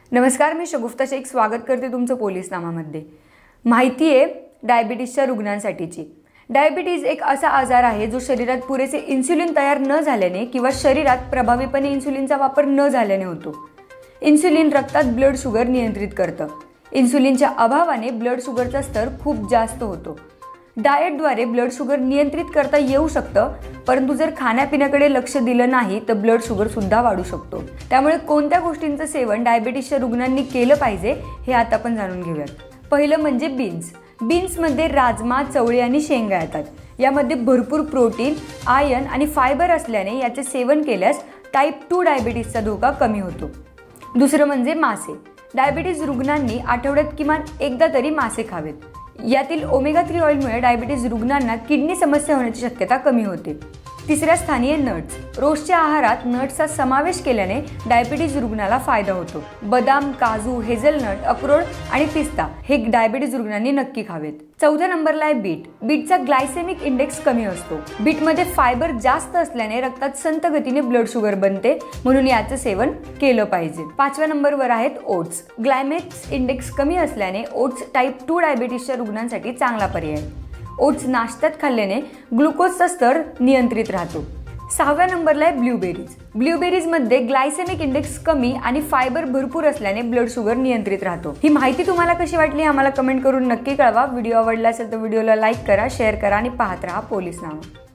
नमस्कार, मी शगुफ्ता शेख स्वागत करते तुमचं पोलिसनामामध्ये। माहिती आहे डायबिटीजच्या रुग्णांसाठीची। डायबिटीज एक असा आजार आहे जो शरीरात पुरेसे इन्सुलिन तयार न झाल्याने किंवा शरीरात प्रभावीपणे इन्सुलिनचा वापर न झाल्याने होतो। इन्सुलिन रक्तात ब्लड शुगर नियंत्रित करतं। इन्सुलिनच्या अभावाने ब्लड शुगरचा स्तर खूप जास्त होतो। डाएटद्वारे ब्लड शुगर नियंत्रित करता येऊ शकतं, परंतु जर खाण्यापिण्याकडे लक्ष दिलं नाही तर ब्लड शुगर सुद्धा वाढू शकतो। त्यामुळे कोणत्या गोष्टींचं सेवन डायबिटीजच्या रुग्णांनी केलं पाहिजे हे आता आपण जाणून घेऊयात। पहिलं म्हणजे बीन्स। बीन्समध्ये राजमा, चवळी आणि शेंगा येतात। यामध्ये भरपूर प्रोटीन, आयर्न आणि फायबर असल्याने याचे सेवन केल्यास टाईप 2 डायबिटीजचा धोका कमी होतो। दुसरं म्हणजे मासे। डायबिटीज रुग्णांनी आठवड्यात किमान एकदा तरी मासे खावेत। यातील ओमेगा 3 ऑइलमुळे डायबिटीज रुग्णांना किडनी समस्या होण्याची शक्यता कमी होते। तिसऱ्या स्थानी आहे नट्स। रोजच्या आहारात नट्सचा समावेश केल्याने डायबिटीज रुग्णाला फायदा होतो। बदाम, काजू, हेझलनट, अक्रोड आणि पिस्ता हे डायबिटीज रुग्णांनी नक्की खावेत। चौथ्या नंबरला आहे बीट। बीटचा ग्लायसेमिक इंडेक्स कमी असतो। बीटमध्ये फायबर जास्त असल्याने रक्तात संथ गतीने ब्लड शुगर बनते, म्हणून याचं सेवन केलं पाहिजे। पाचव्या नंबरवर आहेत ओट्स। ग्लायमेक्स इंडेक्स कमी असल्याने ओट्स टाईप 2 डायबिटीजच्या रुग्णांसाठी चांगला पर्याय आहे। ओट्स नाश्त्यात खाल्ल्याने ग्लुकोजचा स्तर नियंत्रित राहतो। सहाव्या नंबरला आहे ब्लूबेरीज। ब्लूबेरीजमध्ये ग्लायसेमिक इंडेक्स कमी आणि फायबर भरपूर असल्याने ब्लड शुगर नियंत्रित राहतो। ही माहिती तुम्हाला कशी वाटली आम्हाला कमेंट करून नक्की कळवा। व्हिडिओ आवडला असेल तर व्हिडिओला लाईक करा, शेअर करा आणि पाहत राहा पोलिसनामा।